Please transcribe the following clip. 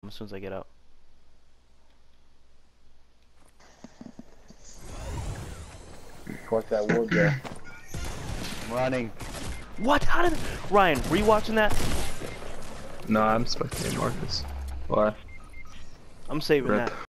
as soon as I get out. Fuck that wood there. I'm running. What? How did Ryan rewatching that? No, I'm spectating Marcus. Why? I'm saving Rip. that.